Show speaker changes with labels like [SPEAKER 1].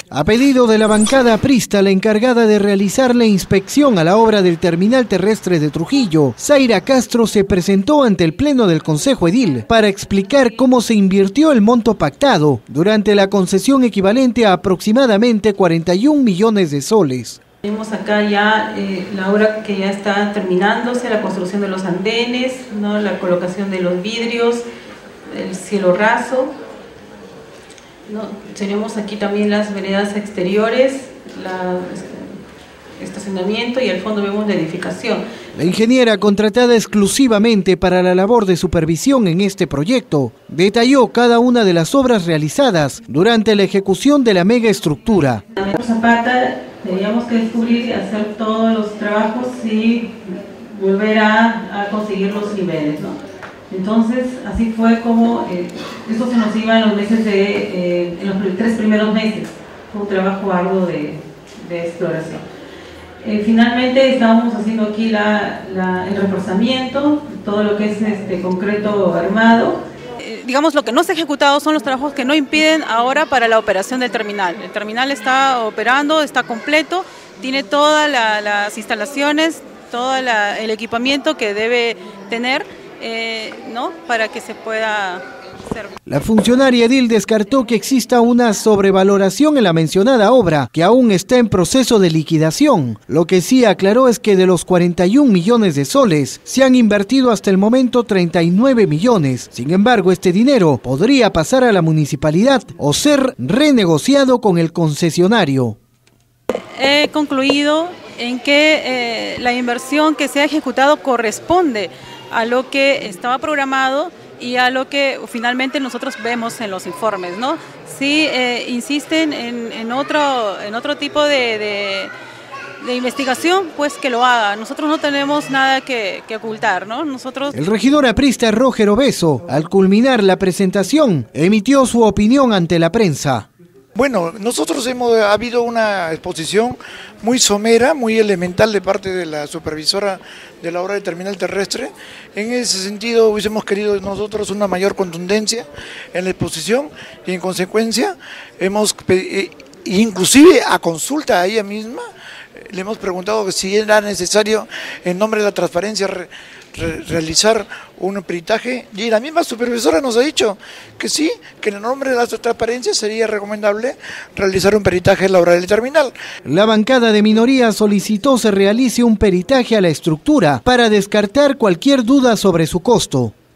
[SPEAKER 1] A pedido de la bancada aprista, la encargada de realizar la inspección a la obra del terminal terrestre de Trujillo, Zaira Castro, se presentó ante el Pleno del Consejo Edil para explicar cómo se invirtió el monto pactado durante la concesión equivalente a aproximadamente 41 millones de soles.
[SPEAKER 2] Tenemos acá ya la obra que ya está terminándose, la construcción de los andenes, ¿no? La colocación de los vidrios, el cielo raso. ¿No? Tenemos aquí también las veredas exteriores, estacionamiento y al fondo vemos la edificación.
[SPEAKER 1] La ingeniera, contratada exclusivamente para la labor de supervisión en este proyecto, detalló cada una de las obras realizadas durante la ejecución de la megaestructura.
[SPEAKER 2] Zapata, teníamos que descubrir y hacer todos los trabajos y volver a conseguir los niveles, ¿no? Entonces, así fue como esto se nos iba en los meses en los 3 primeros meses. Fue un trabajo arduo de exploración. Finalmente estábamos haciendo aquí el reforzamiento, todo lo que es concreto armado.
[SPEAKER 3] Digamos, lo que no se ha ejecutado son los trabajos que no impiden ahora para la operación del terminal. El terminal está operando, está completo, tiene todas las instalaciones, todo el equipamiento que debe tener, ¿no? Para que se pueda hacer.
[SPEAKER 1] La funcionaria edil descartó que exista una sobrevaloración en la mencionada obra, que aún está en proceso de liquidación. Lo que sí aclaró es que de los 41 millones de soles, se han invertido hasta el momento 39 millones. Sin embargo, este dinero podría pasar a la municipalidad o ser renegociado con el concesionario.
[SPEAKER 3] He concluido en que la inversión que se ha ejecutado corresponde a lo que estaba programado y a lo que finalmente nosotros vemos en los informes, ¿no? Si insisten en otro tipo de investigación, pues que lo haga. Nosotros no tenemos nada que ocultar, ¿no?
[SPEAKER 1] El regidor aprista Roger Obeso, al culminar la presentación, emitió su opinión ante la prensa.
[SPEAKER 4] Bueno, ha habido una exposición muy somera, muy elemental de parte de la supervisora de la obra de terminal terrestre. En ese sentido hubiésemos querido nosotros una mayor contundencia en la exposición y en consecuencia hemos, inclusive a consulta a ella misma, le hemos preguntado que si era necesario en nombre de la transparencia realizar un peritaje y la misma supervisora nos ha dicho que sí, que en el nombre de la transparencia sería recomendable realizar un peritaje en la obra del terminal.
[SPEAKER 1] La bancada de minoría solicitó se realice un peritaje a la estructura para descartar cualquier duda sobre su costo.